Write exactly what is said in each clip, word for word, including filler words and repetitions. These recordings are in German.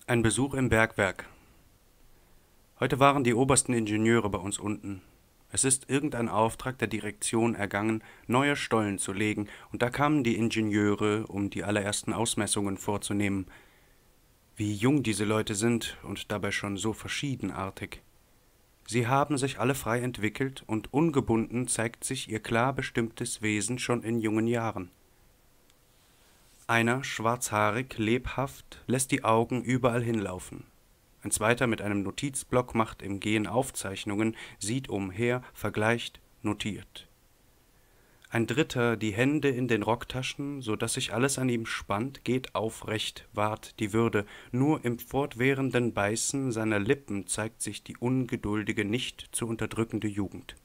Ein Besuch im Bergwerk. Heute waren die obersten Ingenieure bei uns unten. Es ist irgendein Auftrag der Direktion ergangen, neue Stollen zu legen, und da kamen die Ingenieure, um die allerersten Ausmessungen vorzunehmen. Wie jung diese Leute sind und dabei schon so verschiedenartig. Sie haben sich alle frei entwickelt, und ungebunden zeigt sich ihr klar bestimmtes Wesen schon in jungen Jahren. Einer, schwarzhaarig, lebhaft, lässt die Augen überall hinlaufen. Ein zweiter mit einem Notizblock macht im Gehen Aufzeichnungen, sieht umher, vergleicht, notiert. Ein dritter, die Hände in den Rocktaschen, so daß sich alles an ihm spannt, geht aufrecht, wahrt die Würde, nur im fortwährenden Beißen seiner Lippen zeigt sich die ungeduldige, nicht zu unterdrückende Jugend.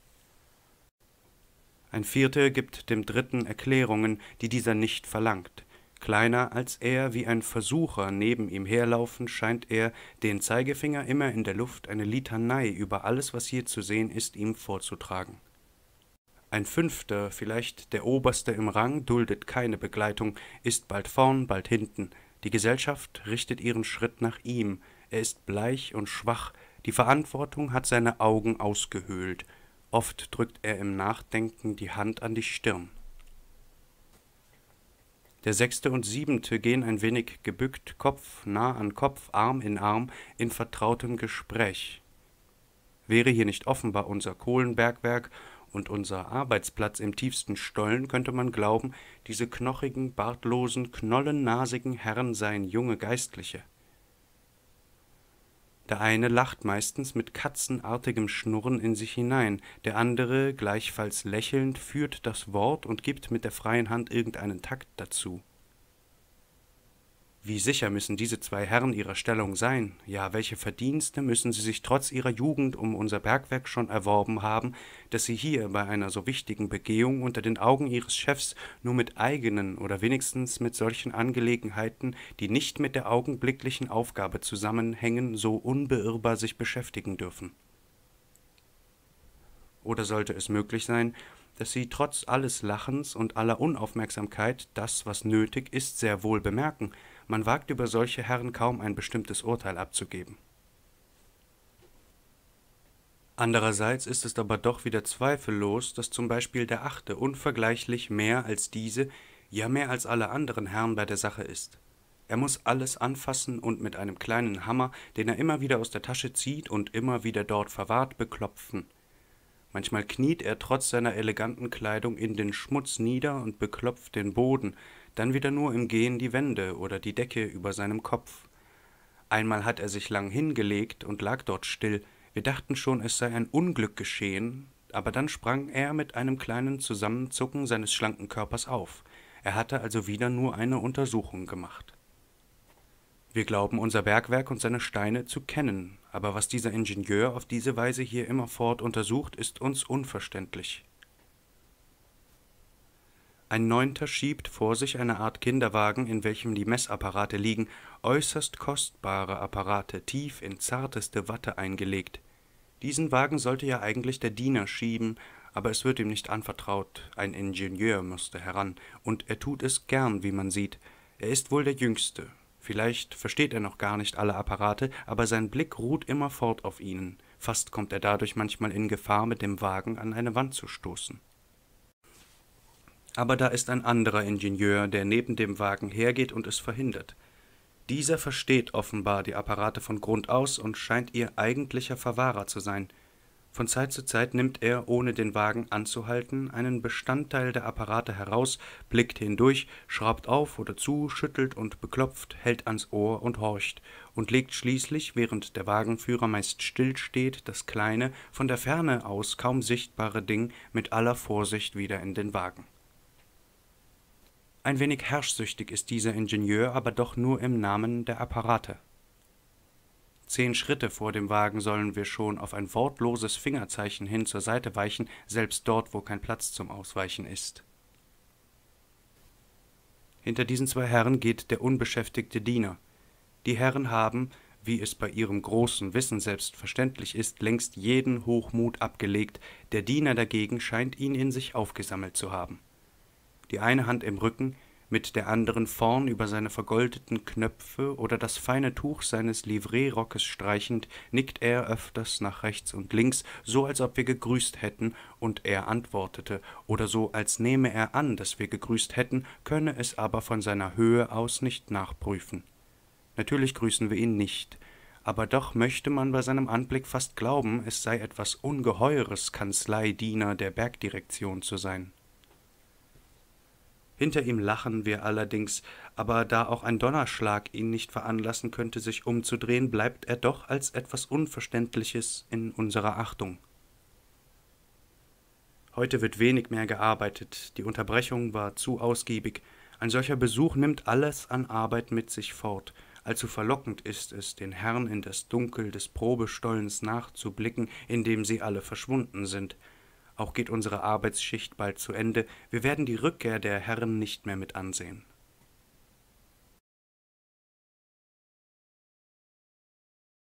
Ein vierter gibt dem dritten Erklärungen, die dieser nicht verlangt. Kleiner als er, wie ein Versucher neben ihm herlaufend, scheint er, den Zeigefinger immer in der Luft, eine Litanei über alles, was hier zu sehen ist, ihm vorzutragen. Ein fünfter, vielleicht der Oberste im Rang, duldet keine Begleitung, ist bald vorn, bald hinten. Die Gesellschaft richtet ihren Schritt nach ihm. Er ist bleich und schwach, die Verantwortung hat seine Augen ausgehöhlt. Oft drückt er im Nachdenken die Hand an die Stirn. Der sechste und siebente gehen ein wenig gebückt, Kopf nah an Kopf, Arm in Arm, in vertrautem Gespräch. Wäre hier nicht offenbar unser Kohlenbergwerk und unser Arbeitsplatz im tiefsten Stollen, könnte man glauben, diese knochigen, bartlosen, knollennasigen Herren seien junge Geistliche. Der eine lacht meistens mit katzenartigem Schnurren in sich hinein, der andere, gleichfalls lächelnd, führt das Wort und gibt mit der freien Hand irgendeinen Takt dazu. Wie sicher müssen diese zwei Herren ihrer Stellung sein, ja, welche Verdienste müssen sie sich trotz ihrer Jugend um unser Bergwerk schon erworben haben, dass sie hier bei einer so wichtigen Begehung unter den Augen ihres Chefs nur mit eigenen oder wenigstens mit solchen Angelegenheiten, die nicht mit der augenblicklichen Aufgabe zusammenhängen, so unbeirrbar sich beschäftigen dürfen. Oder sollte es möglich sein, dass sie trotz alles Lachens und aller Unaufmerksamkeit das, was nötig ist, sehr wohl bemerken? Man wagt über solche Herren kaum ein bestimmtes Urteil abzugeben. Andererseits ist es aber doch wieder zweifellos, dass zum Beispiel der Achte unvergleichlich mehr als diese, ja mehr als alle anderen Herren bei der Sache ist. Er muß alles anfassen und mit einem kleinen Hammer, den er immer wieder aus der Tasche zieht und immer wieder dort verwahrt, beklopfen. Manchmal kniet er trotz seiner eleganten Kleidung in den Schmutz nieder und beklopft den Boden, dann wieder nur im Gehen die Wände oder die Decke über seinem Kopf. Einmal hat er sich lang hingelegt und lag dort still, wir dachten schon, es sei ein Unglück geschehen, aber dann sprang er mit einem kleinen Zusammenzucken seines schlanken Körpers auf. Er hatte also wieder nur eine Untersuchung gemacht. Wir glauben unser Bergwerk und seine Steine zu kennen, aber was dieser Ingenieur auf diese Weise hier immerfort untersucht, ist uns unverständlich. Ein Neunter schiebt vor sich eine Art Kinderwagen, in welchem die Messapparate liegen, äußerst kostbare Apparate, tief in zarteste Watte eingelegt. Diesen Wagen sollte ja eigentlich der Diener schieben, aber es wird ihm nicht anvertraut, ein Ingenieur musste heran, und er tut es gern, wie man sieht. Er ist wohl der Jüngste. Vielleicht versteht er noch gar nicht alle Apparate, aber sein Blick ruht immerfort auf ihnen. Fast kommt er dadurch manchmal in Gefahr, mit dem Wagen an eine Wand zu stoßen. Aber da ist ein anderer Ingenieur, der neben dem Wagen hergeht und es verhindert. Dieser versteht offenbar die Apparate von Grund aus und scheint ihr eigentlicher Verwahrer zu sein. Von Zeit zu Zeit nimmt er, ohne den Wagen anzuhalten, einen Bestandteil der Apparate heraus, blickt hindurch, schraubt auf oder zu, schüttelt und beklopft, hält ans Ohr und horcht und legt schließlich, während der Wagenführer meist still steht, das kleine, von der Ferne aus kaum sichtbare Ding mit aller Vorsicht wieder in den Wagen. Ein wenig herrschsüchtig ist dieser Ingenieur, aber doch nur im Namen der Apparate. Zehn Schritte vor dem Wagen sollen wir schon auf ein wortloses Fingerzeichen hin zur Seite weichen, selbst dort, wo kein Platz zum Ausweichen ist. Hinter diesen zwei Herren geht der unbeschäftigte Diener. Die Herren haben, wie es bei ihrem großen Wissen selbstverständlich ist, längst jeden Hochmut abgelegt, der Diener dagegen scheint ihn in sich aufgesammelt zu haben. Die eine Hand im Rücken, mit der anderen vorn über seine vergoldeten Knöpfe oder das feine Tuch seines Livreerockes streichend, nickt er öfters nach rechts und links, so als ob wir gegrüßt hätten, und er antwortete, oder so als nehme er an, dass wir gegrüßt hätten, könne es aber von seiner Höhe aus nicht nachprüfen. Natürlich grüßen wir ihn nicht, aber doch möchte man bei seinem Anblick fast glauben, es sei etwas Ungeheures, Kanzleidiener der Bergdirektion zu sein. Hinter ihm lachen wir allerdings, aber da auch ein Donnerschlag ihn nicht veranlassen könnte, sich umzudrehen, bleibt er doch als etwas Unverständliches in unserer Achtung. Heute wird wenig mehr gearbeitet, die Unterbrechung war zu ausgiebig. Ein solcher Besuch nimmt alles an Arbeit mit sich fort. Allzu verlockend ist es, den Herren in das Dunkel des Probestollens nachzublicken, in dem sie alle verschwunden sind. Auch geht unsere Arbeitsschicht bald zu Ende, wir werden die Rückkehr der Herren nicht mehr mit ansehen.